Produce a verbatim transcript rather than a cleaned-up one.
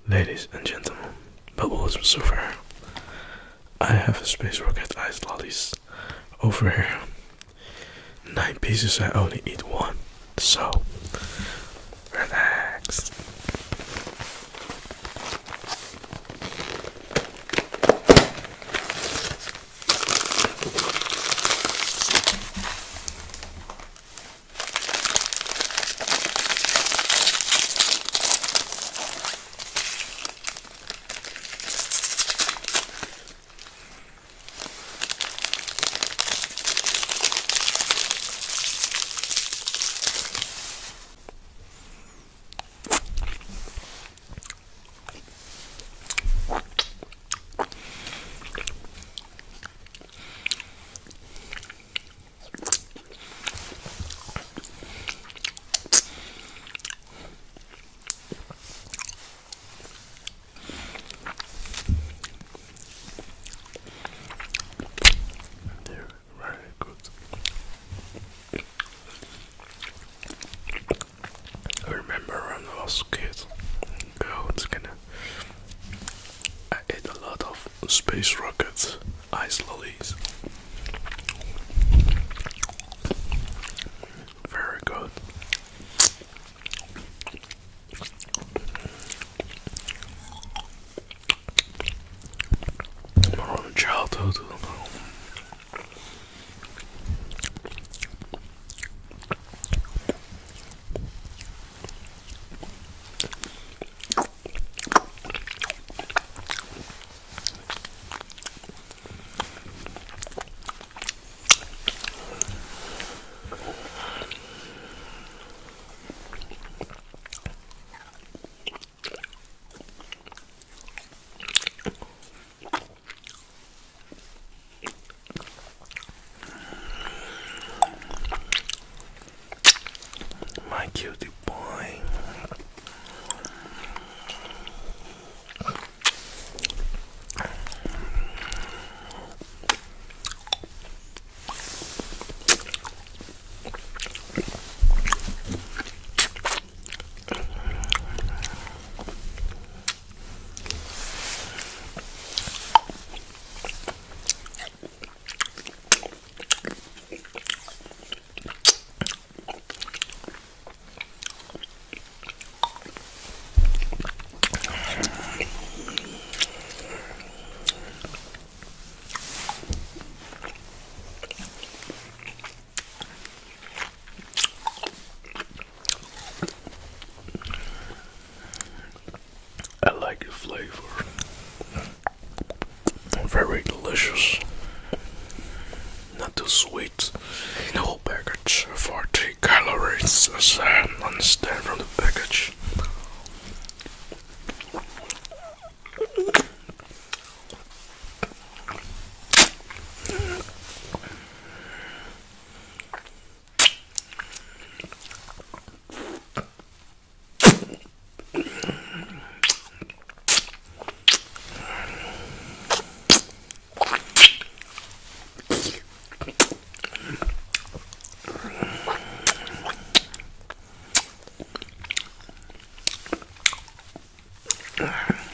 Ladies and gentlemen, Bubbles Surfer. I have a space rocket ice lollies over here. Nine pieces, I only eat one. So, relax. I remember when I was a kid, God, gonna, I ate a lot of space rockets, ice lollies. Very good. My own childhood. My cutie boy. I like the flavor. Very delicious. Not too sweet. The whole package, forty calories, as I understand from the package. Ugh.